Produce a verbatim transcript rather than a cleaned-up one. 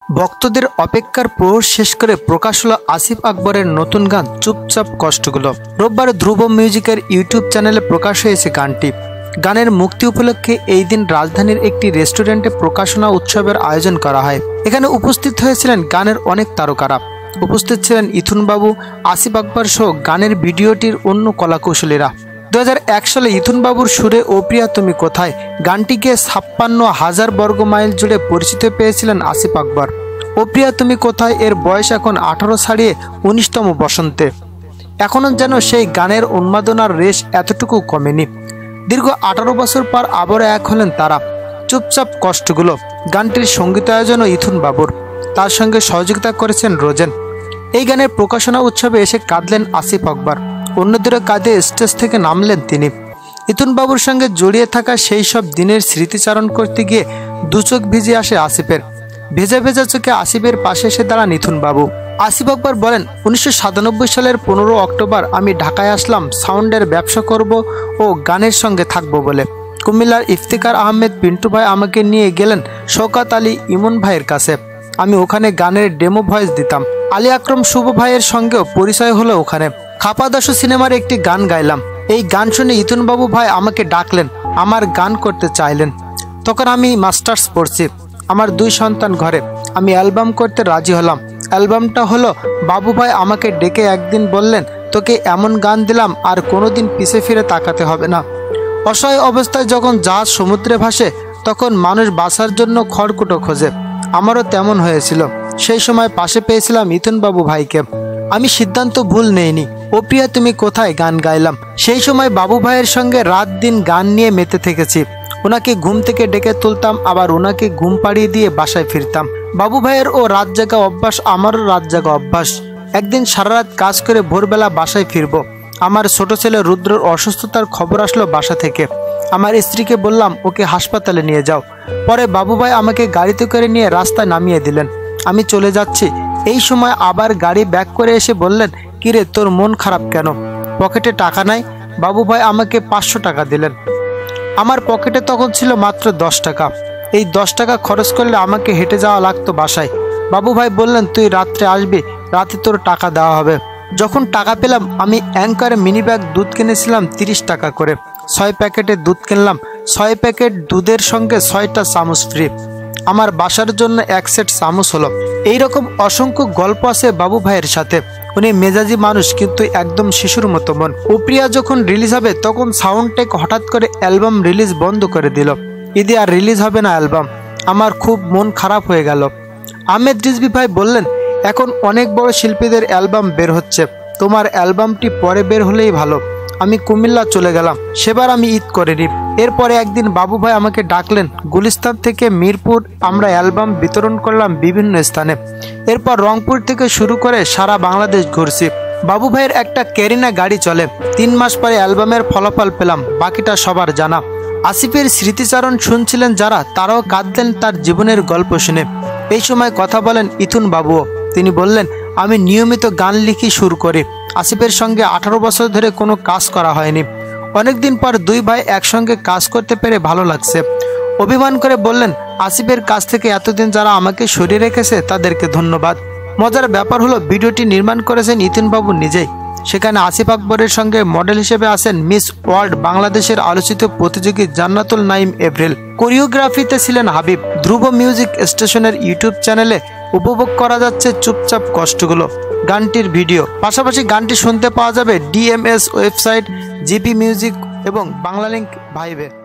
ভক্তদের অপেক্ষার প্রহর শেষ করে প্রকাশ হলো আসিফ আকবরের নতুন গান চুপচাপ কষ্টগুলো। রোববার ধ্রুব মিউজিকের ইউটিউব চ্যানেলে প্রকাশ হয়েছে গানটি। গানের মুক্তি উপলক্ষে এই দিন রাজধানীর একটি রেস্টুরেন্টে প্রকাশনা উৎসবের আয়োজন করা হয়। এখানে উপস্থিত হয়েছিলেন গানের অনেক তারকারা। উপস্থিত ছিলেন ইথুন বাবু, আসিফ আকবর সহ গানের ভিডিওটির অন্য কলাকুশলীরা। দু হাজার এক সালে ইথুন বাবুর সুরে ও প্রিয়া তুমি কোথায় গানটিকে ছাপ্পান্ন হাজার বর্গ মাইল জুড়ে পরিচিত পেয়েছিলেন আসিফ আকবর। ও প্রিয়া তুমি কোথায় এর বয়স এখন আঠারো ছাড়িয়ে উনিশতম বসন্তে। এখনও যেন সেই গানের উন্মাদনার রেশ এতটুকু কমেনি। দীর্ঘ আঠারো বছর পর আবারও এক হলেন তারা। চুপচাপ কষ্টগুলো গানটির সঙ্গীতায়োজনও ইথুন বাবুর, তার সঙ্গে সহযোগিতা করেছেন রোজেন। এই গানের প্রকাশনা উৎসবে এসে কাঁদলেন আসিফ আকবর, অন্যদের কাঁধে স্টেজ থেকে নামলেন তিনি। ইথুন বাবুর সঙ্গে জড়িয়ে থাকা সেই সব দিনের স্মৃতিচারণ করতে গিয়ে দু চোখ ভিজে আসে আসিফের। ভেজা ভেজা চোখে আসিফের পাশে এসে দাঁড়ান ইথুন বাবু। আসিফ আকবর বলেন, উনিশশো সাতানব্বই সালের পনেরো অক্টোবর আমি ঢাকায় আসলাম সাউন্ডের ব্যবসা করব ও গানের সঙ্গে থাকবো বলে। কুমিল্লার ইফতিকার আহমেদ পিন্টু ভাই আমাকে নিয়ে গেলেন শওকত আলী ইমন ভাইয়ের কাছে। আমি ওখানে গানের ডেমো ভয়েস দিতাম। আলী আকরম শুভ ভাইয়ের সঙ্গেও পরিচয় হলো ওখানে। খাপাদাসু সিনেমার একটি গান গাইলাম। এই গান শুনে ইথুন বাবু ভাই আমাকে ডাকলেন, আমার গান করতে চাইলেন। তখন আমি মাস্টার্স পড়ছি, আমার দুই সন্তান ঘরে। আমি অ্যালবাম করতে রাজি হলাম। অ্যালবামটা হলো বাবু ভাই আমাকে ডেকে একদিন বললেন, তোকে এমন গান দিলাম আর কোনোদিন পিছে ফিরে তাকাতে হবে না। অসহায় অবস্থায় যখন জাহাজ সমুদ্রে ভাসে তখন মানুষ বাঁচার জন্য খড়কুটো খোঁজে। আমারও তেমন হয়েছিল। সেই সময় পাশে পেয়েছিলাম ইথুন বাবু ভাইকে। আমি সিদ্ধান্ত ভুল নেইনি। ও প্রিয়া তুমি কোথায় গান গাইলাম। সেই সময় বাবু ভাইয়ের সঙ্গে রাত দিন গান নিয়ে মেতে থেকেছি। ওনাকে ঘুম থেকে ডেকে তুলতাম, আবার ওনাকে ঘুম পাড়িয়ে দিয়ে বাসায় ফিরতাম। বাবু ভাইয়ের ও রাত জাগা অভ্যাস, আমারও রাত জাগা অভ্যাস। একদিন সারা রাত কাজ করে ভোরবেলা বাসায় ফিরবো। আমার ছোট ছেলে রুদ্রর অসুস্থতার খবর আসলো বাসা থেকে। আমার স্ত্রীকে বললাম ওকে হাসপাতালে নিয়ে যাও। পরে বাবু ভাই আমাকে গাড়িতে করে নিয়ে রাস্তায় নামিয়ে দিলেন। আমি চলে যাচ্ছি। এই সময় আবার গাড়ি ব্যাক করে এসে বললেন, কিরে তোর মন খারাপ কেন? পকেটে টাকা নাই? বাবু ভাই আমাকে পাঁচশো টাকা দিলেন। আমার পকেটে তখন ছিল মাত্র দশ টাকা। এই দশ টাকা খরচ করলে আমাকে হেঁটে যাওয়া লাগতো বাসায়। বাবু ভাই বললেন, তুই রাত্রে আসবি, রাতে তোর টাকা দেওয়া হবে। যখন টাকা পেলাম আমি অ্যাঙ্কারে মিনি ব্যাগ দুধ কিনেছিলাম তিরিশ টাকা করে। ছয় প্যাকেটের দুধ কিনলাম। ছয় প্যাকেট দুধের সঙ্গে ছয়টা চামচ ফ্রি। আমার বাসার জন্য এক সেট চামচ হলো। এইরকম অসংখ্য গল্প আছে বাবু ভাইয়ের সাথে। উনি মেজাজি মানুষ, কিন্তু একদম শিশুর মতো মন। ও প্রিয়া যখন রিলিজ হবে তখন সাউন্ডটেক হঠাৎ করে অ্যালবাম রিলিজ বন্ধ করে দিল। ঈদে আর রিলিজ হবে না অ্যালবাম। আমার খুব মন খারাপ হয়ে গেল। আহমেদ রিজভী ভাই বললেন, এখন অনেক বড় শিল্পীদের অ্যালবাম বের হচ্ছে, তোমার অ্যালবামটি পরে বের হলেই ভালো। আমি কুমিল্লা চলে গেলাম। সেবার আমি ঈদ করিনি। এরপরে একদিন বাবু ভাই আমাকে ডাকলেন গুলিস্তান থেকে মিরপুর। আমরা অ্যালবাম বিতরণ করলাম বিভিন্ন স্থানে। এরপর রংপুর থেকে শুরু করে সারা বাংলাদেশ ঘুরছি। বাবু ভাইয়ের একটা ক্যারিনা গাড়ি চলে। তিন মাস পরে অ্যালবামের ফলাফল পেলাম, বাকিটা সবার জানা। আসিফের স্মৃতিচারণ শুনছিলেন যারা, তারাও কাঁদলেন তার জীবনের গল্প শুনে। এই সময় কথা বলেন ইথুন বাবুও। তিনি বললেন, আমি নিয়মিত গান লিখি সুর করি। আসিফের সঙ্গে আঠারো বছর ধরে কোনো কাজ করা হয়নি। অনেকদিন পর দুই ভাই একসঙ্গে কাজ করতে পেরে ভালো লাগছে। অভিমান করে বললেন, আসিফের কাছ থেকে এতদিন যারা আমাকে সরিয়ে রেখেছে তাদেরকে ধন্যবাদ। মজার ব্যাপার হলো ভিডিওটি নির্মাণ করেছেন ইথুন বাবু নিজেই। সেখানে আসিফ আকবরের সঙ্গে মডেল হিসেবে আছেন মিস ওয়ার্ল্ড বাংলাদেশের আলোচিত প্রতিযোগী জান্নাতুল নাইম এপ্রিল। কোরিওগ্রাফিতে ছিলেন হাবিব। ধ্রুব মিউজিক স্টেশনের ইউটিউব চ্যানেলে উপভোগ করা যাচ্ছে চুপচাপ কষ্টগুলো গানটির ভিডিও। পাশাপাশি গানটি শুনতে পাওয়া যাবে ডিএমএস ওয়েবসাইট, জিপি মিউজিক এবং বাংলালিংক ভাইবে।